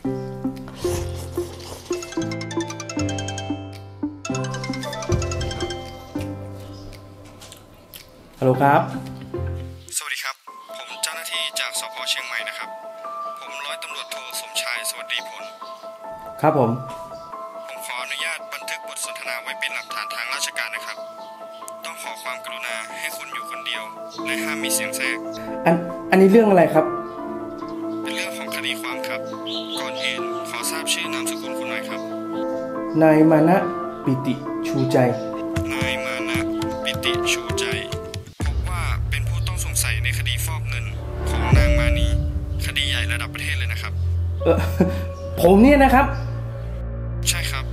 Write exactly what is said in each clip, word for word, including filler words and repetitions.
ฮัลโหลครับสวัสดีครับผมเจ้าหน้าที่จากสภ.เชียงใหม่นะครับผมร้อยตำรวจโทสมชายสวัสดีผลครับผมผมขออนุญาตบันทึกบทสนทนาไว้เป็นหลักฐานทางราชการนะครับต้องขอความกรุณาให้คุณอยู่คนเดียวและห้ามมีเสียงแทรกอันอันนี้เรื่องอะไรครับเป็นเรื่องของคดีความครับก่อนอื่นขอทราบชื่อนามสกุลคุณหน่อยครับนายมานะปิติชูใจนายมานะปิติชูใจพบว่าเป็นผู้ต้องสงสัยในคดีฟอกเงินของนางมานีคดีใหญ่ระดับประเทศเลยนะครับเออผมเนี่ยนะครับใช่ครับ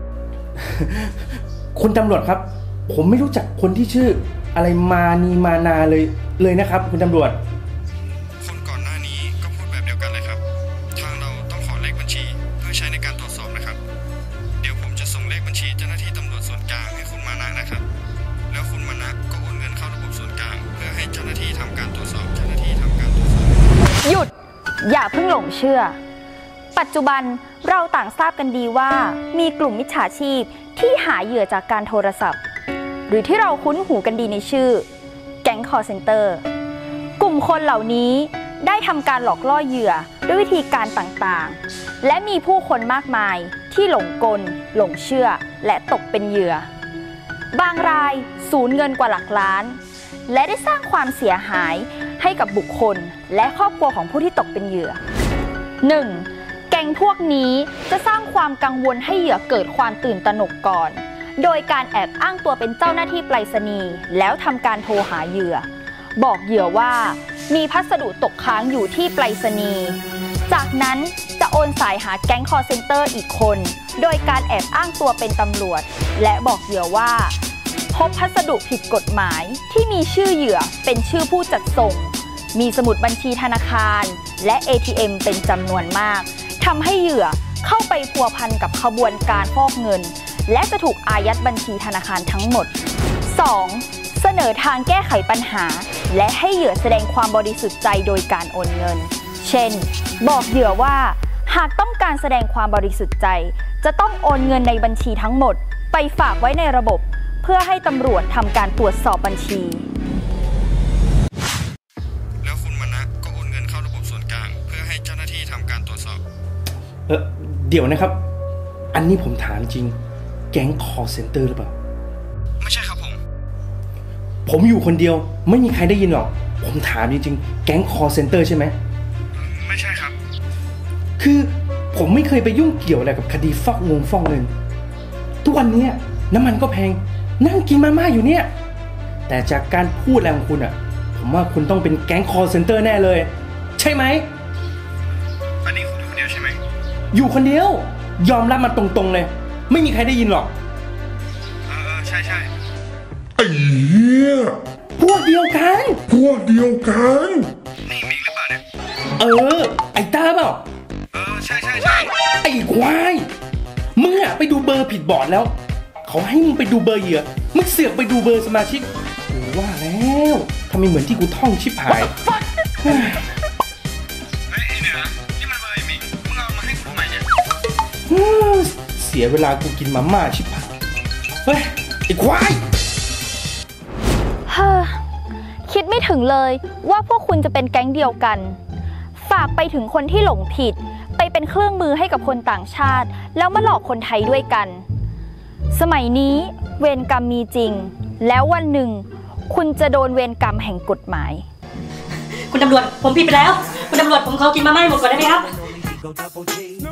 คุณตำรวจครับผมไม่รู้จักคนที่ชื่ออะไรมานีมานาเลยเลยนะครับคุณตำรวจคนก่อนหน้านี้ก็พูดแบบเดียวกันเลยครับทางเราต้องขอเลขบัญชีเพื่อใช้ในการตรวจสอบนะครับเดี๋ยวผมจะส่งเลขบัญชีเจ้าหน้าที่ตำรวจส่วนกลางให้คุณมานะนะครับแล้วคุณมานะก็โอนเงินเข้าระบบส่วนกลางเพื่อให้เจ้าหน้าที่ทำการตรวจสอบเจ้าหน้าที่ทำการตรวจสอบหยุดอย่าเพิ่งหลงเชื่อปัจจุบันเราต่างทราบกันดีว่ามีกลุ่มมิจฉาชีพที่หาเหยื่อจากการโทรศัพท์หรือที่เราคุ้นหูกันดีในชื่อแก๊ง call center กลุ่มคนเหล่านี้ได้ทำการหลอกล่อเหยื่อด้วยวิธีการต่างๆและมีผู้คนมากมายที่หลงกลหลงเชื่อและตกเป็นเหยื่อบางรายสูญเงินกว่าหลักล้านและได้สร้างความเสียหายให้กับบุคคลและครอบครัวของผู้ที่ตกเป็นเหยื่อ หนึ่ง. แก๊งพวกนี้จะสร้างความกังวลให้เหยื่อเกิดความตื่นตระหนกก่อนโดยการแอบอ้างตัวเป็นเจ้าหน้าที่ไปรษณีย์แล้วทำการโทรหาเหยื่อบอกเหยื่อว่ามีพัสดุตกค้างอยู่ที่ไปรษณีย์จากนั้นจะโอนสายหาแก๊ง call center อีกคนโดยการแอบอ้างตัวเป็นตำรวจและบอกเหยื่อว่าพบพัสดุผิดกฎหมายที่มีชื่อเหยื่อเป็นชื่อผู้จัดส่งมีสมุดบัญชีธนาคารและ เอ ที เอ็ม เป็นจำนวนมากทำให้เหยื่อเข้าไปพัวพันกับขบวนการฟอกเงินและจะถูกอายัดบัญชีธนาคารทั้งหมด สอง. เสนอทางแก้ไขปัญหาและให้เหยื่อแสดงความบริสุทธิ์ใจโดยการโอนเงินเช่นบอกเหยื่อว่าหากต้องการแสดงความบริสุทธิ์ใจจะต้องโอนเงินในบัญชีทั้งหมดไปฝากไว้ในระบบเพื่อให้ตำรวจทำการตรวจสอบบัญชีแล้วคุณมานะก็โอนเงินเข้าระบบส่วนกลางเพื่อให้เจ้าหน้าที่ทำการตรวจสอบเออเดี๋ยวนะครับอันนี้ผมถามจริงแก๊ง call center หรือเปล่าไม่ใช่ครับผมผมอยู่คนเดียวไม่มีใครได้ยินหรอกผมถามจริงๆแก๊ง call center ใช่ไหมไม่ใช่ครับคือผมไม่เคยไปยุ่งเกี่ยวอะไรกับคดีฟอกเงินฟอกเงินทุกวันนี้น้ำมันก็แพงนั่งกินมาม่าอยู่เนี่ยแต่จากการพูดอะไรของคุณอ่ะผมว่าคุณต้องเป็นแก๊ง call center แน่เลยใช่ไหมอันนี้คุณอยู่คนเดียวใช่ไหมอยู่คนเดียวยอมรับมาตรงๆเลยไม่มีใครได้ยินหรอกเออใช่ใช่ไอ้เหี้ยพวกเดียวกันพวกเดียวกันนี่มีหรือเปล่าเนี่ยเออไอ้ตาเปล่าเออใช่ใช่ใช่ไอ้ควายมึงอะไปดูเบอร์ผิดบอร์ดแล้วเขาให้มึงไปดูเบอร์เหยื่อมึงเสือกไปดูเบอร์สมาชิกกูว่าแล้วทำไมเหมือนที่กูท่องชิบหายเฮ้ยไอ้เหนือนี่มันเบอร์ไอ้มิงมึงเอามาให้กูทำไมเนี่ยเสียเวลากูกินมาม่าชิบหายเฮ้ยไอ้ควายเฮ้อคิดไม่ถึงเลยว่าพวกคุณจะเป็นแก๊งเดียวกันฝากไปถึงคนที่หลงผิดไปเป็นเครื่องมือให้กับคนต่างชาติแล้วมาหลอกคนไทยด้วยกันสมัยนี้เวรกรรมมีจริงแล้ววันหนึ่งคุณจะโดนเวรกรรมแห่งกฎหมายคุณตำรวจผมผิดไปแล้วคุณตำรวจผมขอกินมาม่าหมดก่อนได้ไหมครับ